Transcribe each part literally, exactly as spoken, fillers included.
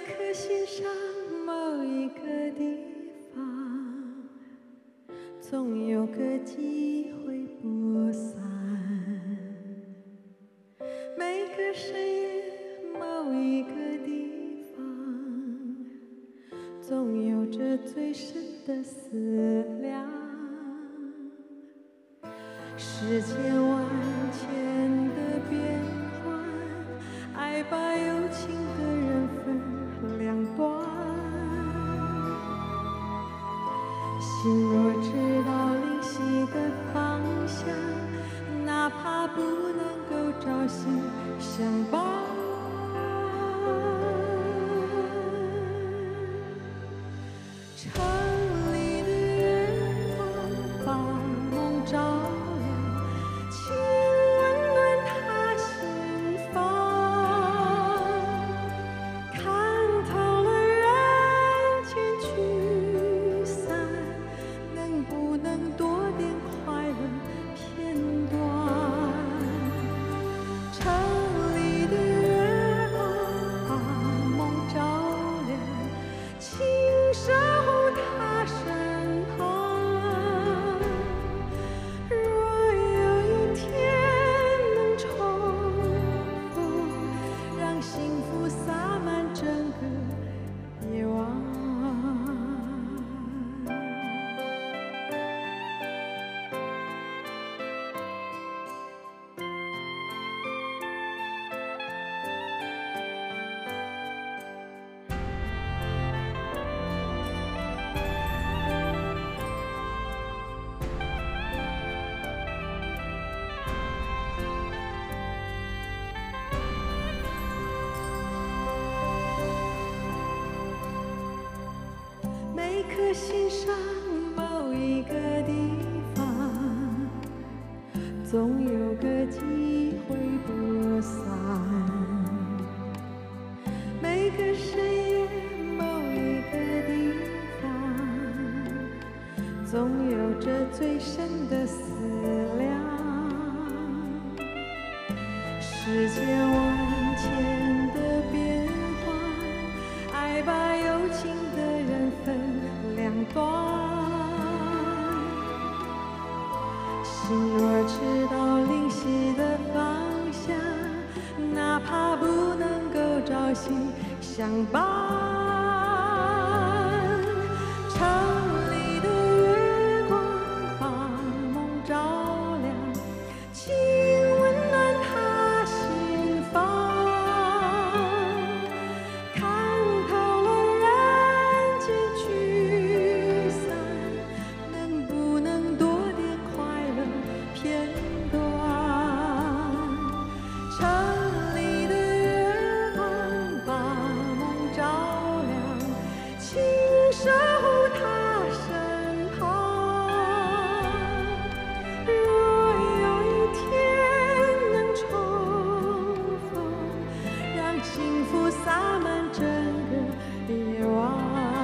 颗心上某一个地方，总有个机会播散。每个深夜某一个地方，总有着最深的思量。世间万千的变幻，爱把有情的人分两端。心若知道灵犀的方向，哪怕不能够朝夕相伴。城里的月光把梦照亮，请温暖他心房。看透了人间聚散，能不能多点快乐片段？城里的月光把梦照亮，请守护他身旁。若有一天能重逢，让幸福洒满整个夜晚。每颗心上某一个地方，总有个机会播散。每个深夜某一个地方，总有着最深的思量。世间万千的变幻，爱把有情的人分两端。心若知道灵犀的方向，哪怕不能够朝夕相伴。城里的月光把梦照亮，请温暖他心房。看透了人间聚散，能不能多点快乐片段？城里的月光把梦照亮，请守护他身旁。若有一天能重逢，让幸福洒满整个夜晚。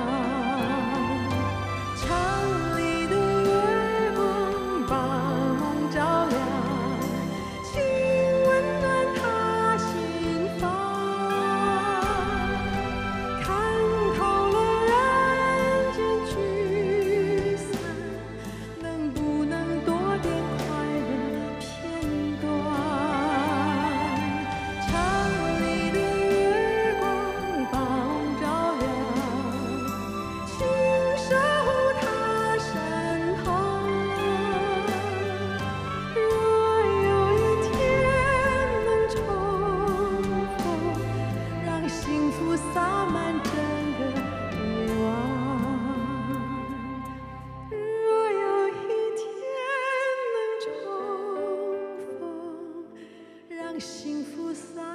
城里的月光把梦照亮，请温暖他心房。看透了人间聚散，能不能多点快乐片段？城里的月光把梦照亮，请守护他身旁。若有一天能重逢，让幸福洒满整个夜晚。若有一天能重逢，让幸福洒